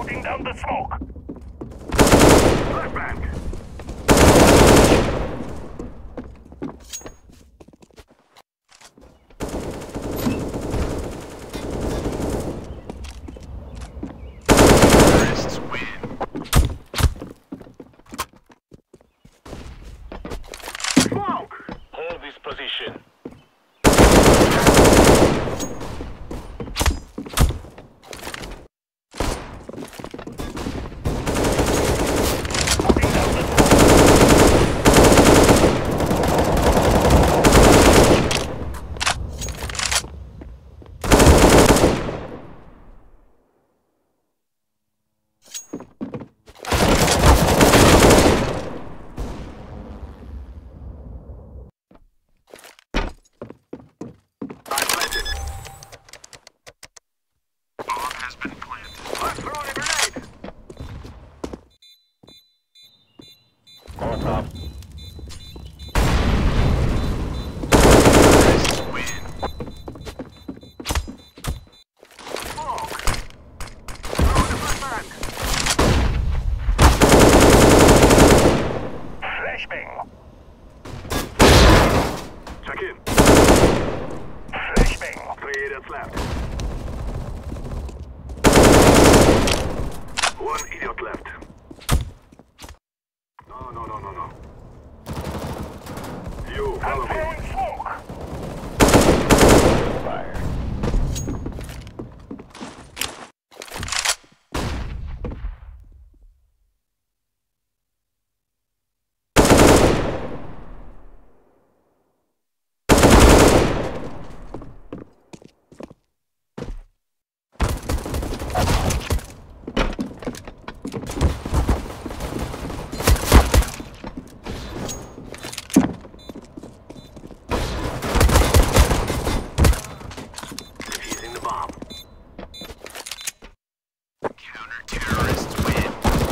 Putting down the smoke. Flashbang. Terrorists win. Smoke. Hold this position. Check in. Flashbang. 3 idiots left. 1 idiot left. No. You, follow me. Throwing smoke. Fire. Counter-terrorists win.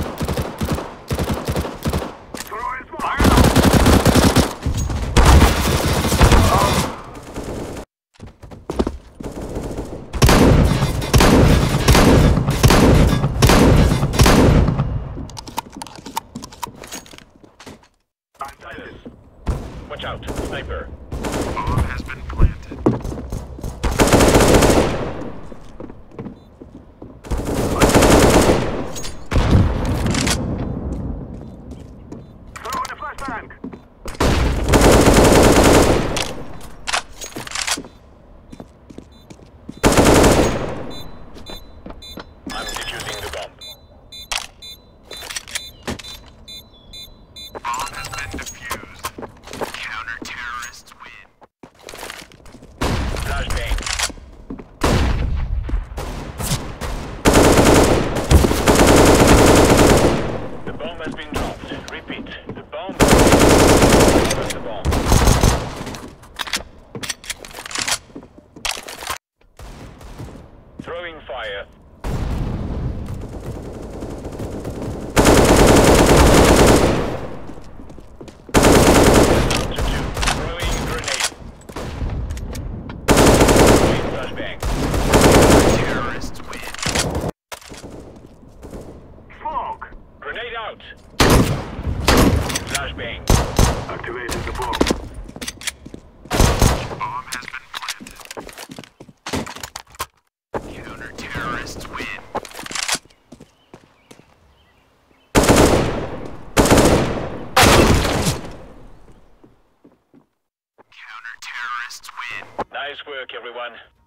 Throwing smoke. Watch out, sniper. Bomb has been planted. Throwing a flashbang. I'm defusing the bomb. Bomb has been defused. Counter-terrorists win. Flashbang. The bomb has been dropped. Repeat. The bomb. Drop the bomb. Throwing fire. Throwing grenade. Flashbang. Terrorists win. Smoke. Grenade out. Flashbang. Activated the bomb. Bomb has been planted. Counter-terrorists win. Counter-terrorists win. Nice work, everyone.